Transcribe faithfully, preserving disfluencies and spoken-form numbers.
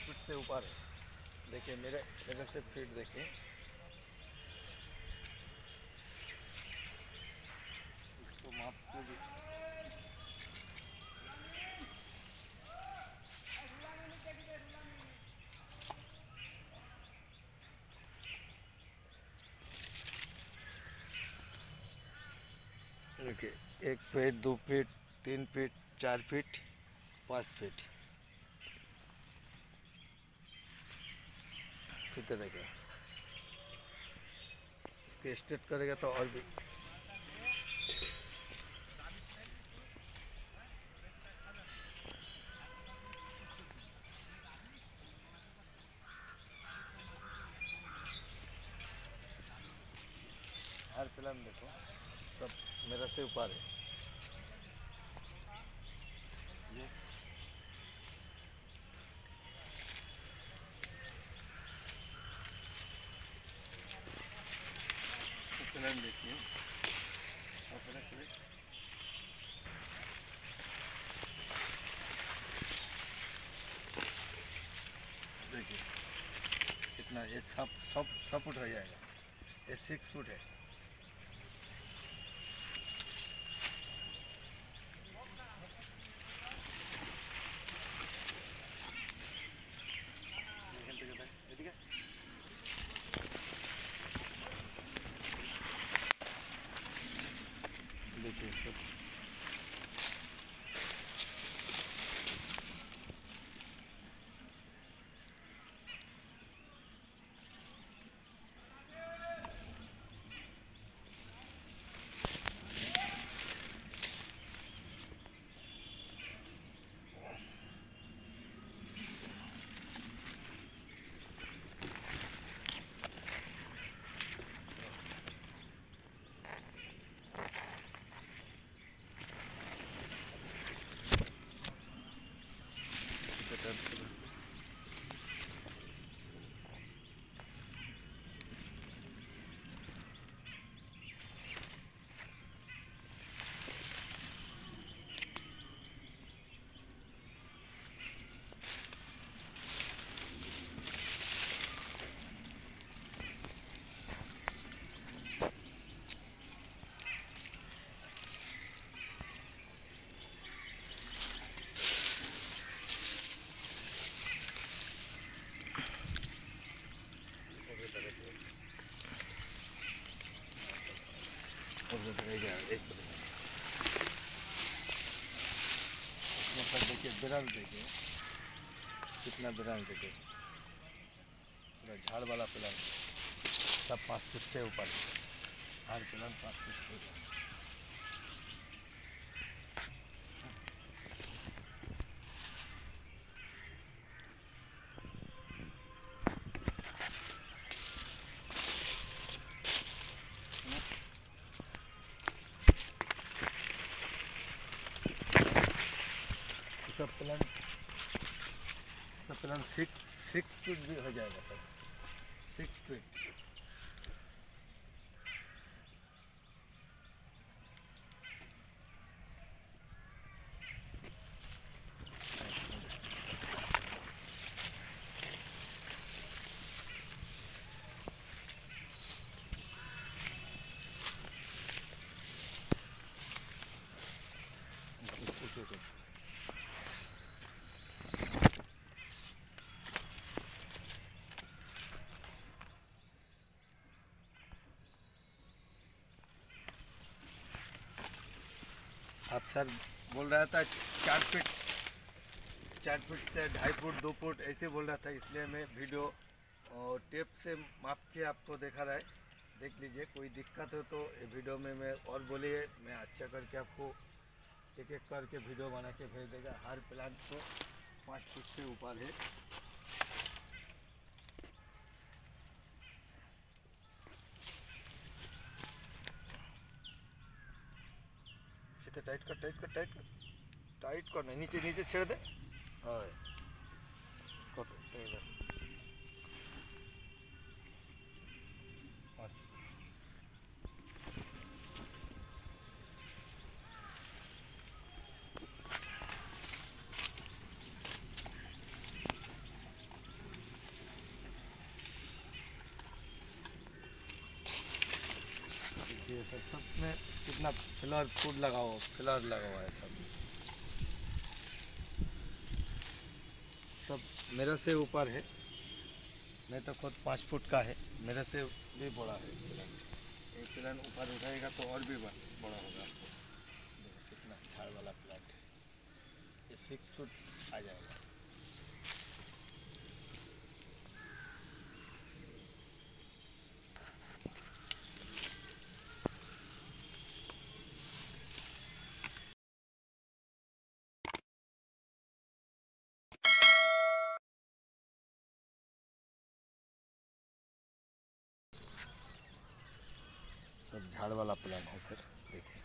Feet से ऊपर है। देखिए मेरे मेरे से फीट देखिए, इसको माप के भी देखिए, एक फीट, दो फीट, तीन फीट, चार फीट, पाँच फीट सीधे देखिए। इसके स्ट्रेट करेगा तो और भी हर प्लान देखो सब मेरा से ऊपर है। ये प्लान देखिए, देखिए कितना, ये सब सब सब फुट हो जाएगा। ये सिक्स फुट है। देखिए सब देखिए बिराल, देखिए कितना बिराल, देखिए पूरा झाड़ वाला प्लान, सब पाँच फीट से ऊपर, हर प्लान पाँच फीट से ऊपर। सब प्लान सब प्लान सिक्स सिक्स फीट भी हो जाएगा सर, सिक्स फीट। अब सर बोल रहा था चार फीट चार फीट से ढाई फुट दो फुट ऐसे बोल रहा था, इसलिए मैं वीडियो और टेप से माप के आपको देखा रहा है। देख लीजिए, कोई दिक्कत हो तो वीडियो में मैं और बोलिए, मैं अच्छा करके आपको एक एक करके वीडियो बना के भेज देगा। हर प्लांट को पाँच फुट से ऊपर है। सीधे टाइट कर टाइट कर टाइट कर टाइट कर नहीं, नीचे नीचे छेड़ दे। हाँ इधर सर, सब में कितना फ्लावर फूड लगा हुआ फ्लावर लगा हुआ है सब सब मेरे से ऊपर है। मैं तो खुद पाँच फुट का है, मेरे से भी बड़ा है प्लांट। एक प्लांट ऊपर उठाएगा तो और भी बड़ा होगा। आपको देखो कितना झाड़ वाला प्लांट है, ये सिक्स फुट आ जाएगा। सब झाड़ वाला प्लांट है सर, देखिए।